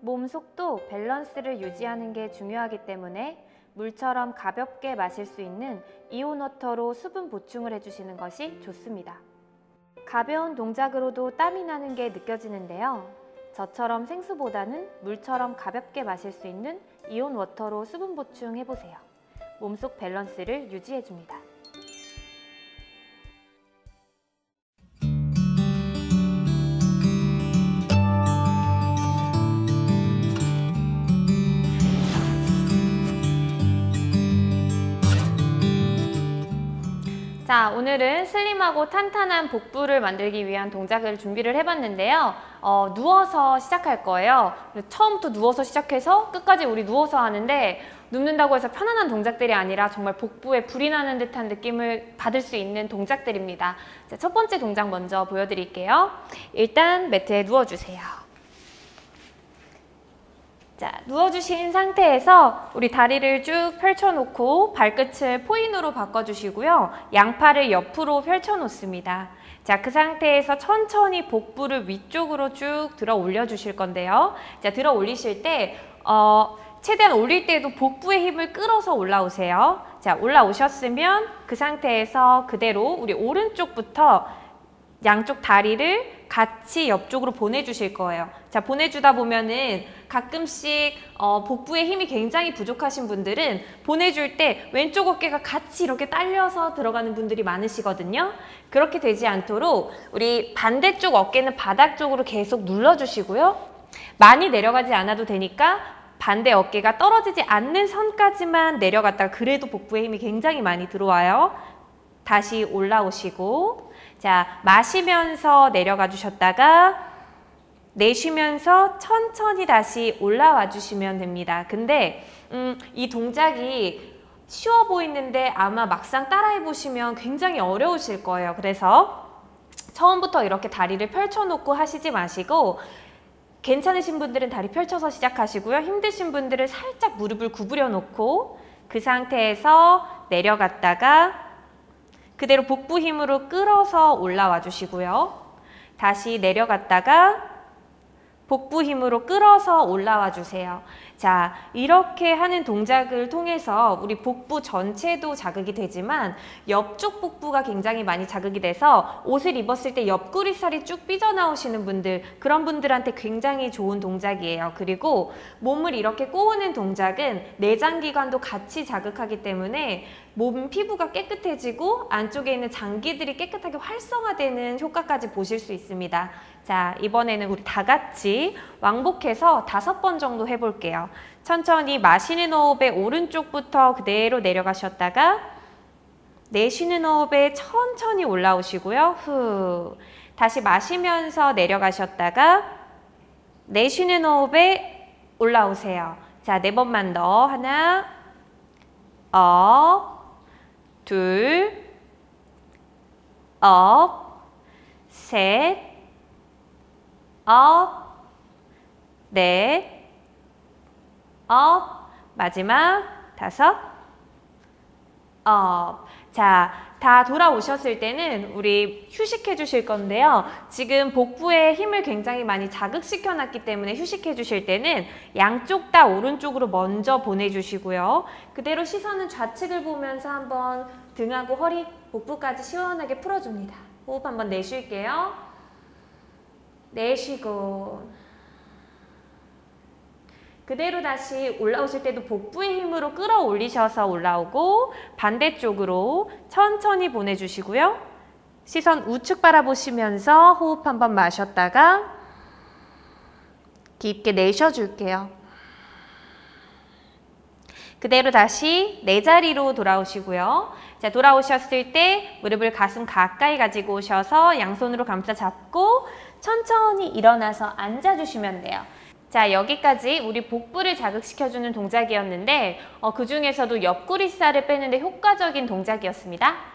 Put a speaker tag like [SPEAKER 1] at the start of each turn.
[SPEAKER 1] 몸 속도 밸런스를 유지하는 게 중요하기 때문에 물처럼 가볍게 마실 수 있는 이온워터로 수분 보충을 해주시는 것이 좋습니다. 가벼운 동작으로도 땀이 나는 게 느껴지는데요. 저처럼 생수보다는 물처럼 가볍게 마실 수 있는 이온워터로 수분 보충해보세요. 몸속 밸런스를 유지해줍니다. 자, 오늘은 슬림하고 탄탄한 복부를 만들기 위한 동작을 준비를 해봤는데요. 누워서 시작할 거예요. 처음부터 누워서 시작해서 끝까지 우리 누워서 하는데 눕는다고 해서 편안한 동작들이 아니라 정말 복부에 불이 나는 듯한 느낌을 받을 수 있는 동작들입니다. 자, 첫 번째 동작 먼저 보여드릴게요. 일단 매트에 누워주세요. 자, 누워주신 상태에서 우리 다리를 쭉 펼쳐놓고 발끝을 포인으로 바꿔주시고요. 양팔을 옆으로 펼쳐놓습니다. 자, 그 상태에서 천천히 복부를 위쪽으로 쭉 들어 올려주실 건데요. 자, 들어 올리실 때 최대한 올릴 때도 복부의 힘을 끌어서 올라오세요. 자, 올라오셨으면 그 상태에서 그대로 우리 오른쪽부터 양쪽 다리를 같이 옆쪽으로 보내주실 거예요. 자, 보내주다 보면은 가끔씩 복부에 힘이 굉장히 부족하신 분들은 보내줄 때 왼쪽 어깨가 같이 이렇게 딸려서 들어가는 분들이 많으시거든요. 그렇게 되지 않도록 우리 반대쪽 어깨는 바닥 쪽으로 계속 눌러주시고요. 많이 내려가지 않아도 되니까 반대 어깨가 떨어지지 않는 선까지만 내려갔다가 그래도 복부에 힘이 굉장히 많이 들어와요. 다시 올라오시고, 자, 마시면서 내려가 주셨다가 내쉬면서 천천히 다시 올라와 주시면 됩니다. 근데 이 동작이 쉬워 보이는데 아마 막상 따라해 보시면 굉장히 어려우실 거예요. 그래서 처음부터 이렇게 다리를 펼쳐놓고 하시지 마시고 괜찮으신 분들은 다리 펼쳐서 시작하시고요. 힘드신 분들은 살짝 무릎을 구부려 놓고 그 상태에서 내려갔다가 그대로 복부 힘으로 끌어서 올라와 주시고요. 다시 내려갔다가 복부 힘으로 끌어서 올라와 주세요. 자, 이렇게 하는 동작을 통해서 우리 복부 전체도 자극이 되지만 옆쪽 복부가 굉장히 많이 자극이 돼서 옷을 입었을 때 옆구리살이 쭉 삐져나오시는 분들, 그런 분들한테 굉장히 좋은 동작이에요. 그리고 몸을 이렇게 꼬우는 동작은 내장기관도 같이 자극하기 때문에 몸 피부가 깨끗해지고 안쪽에 있는 장기들이 깨끗하게 활성화되는 효과까지 보실 수 있습니다. 자, 이번에는 우리 다 같이 왕복해서 5번 정도 해볼게요. 천천히 마시는 호흡에 오른쪽부터 그대로 내려가셨다가 내쉬는 호흡에 천천히 올라오시고요. 후. 다시 마시면서 내려가셨다가 내쉬는 호흡에 올라오세요. 자, 4번만 더. 하나, 업, 둘, 업, 셋, 업, 넷, 업, 마지막 5, 업. 자, 다 돌아오셨을 때는 우리 휴식해 주실 건데요. 지금 복부에 힘을 굉장히 많이 자극시켜 놨기 때문에 휴식해 주실 때는 양쪽 다 오른쪽으로 먼저 보내주시고요. 그대로 시선은 좌측을 보면서 한번 등하고 허리, 복부까지 시원하게 풀어줍니다. 호흡 한번 내쉴게요. 내쉬고 그대로 다시 올라오실 때도 복부의 힘으로 끌어올리셔서 올라오고 반대쪽으로 천천히 보내주시고요. 시선 우측 바라보시면서 호흡 한번 마셨다가 깊게 내쉬어줄게요. 그대로 다시 내 자리로 돌아오시고요. 자, 돌아오셨을 때 무릎을 가슴 가까이 가지고 오셔서 양손으로 감싸 잡고 천천히 일어나서 앉아주시면 돼요. 자, 여기까지 우리 복부를 자극시켜주는 동작이었는데 그 중에서도 옆구리살을 빼는데 효과적인 동작이었습니다.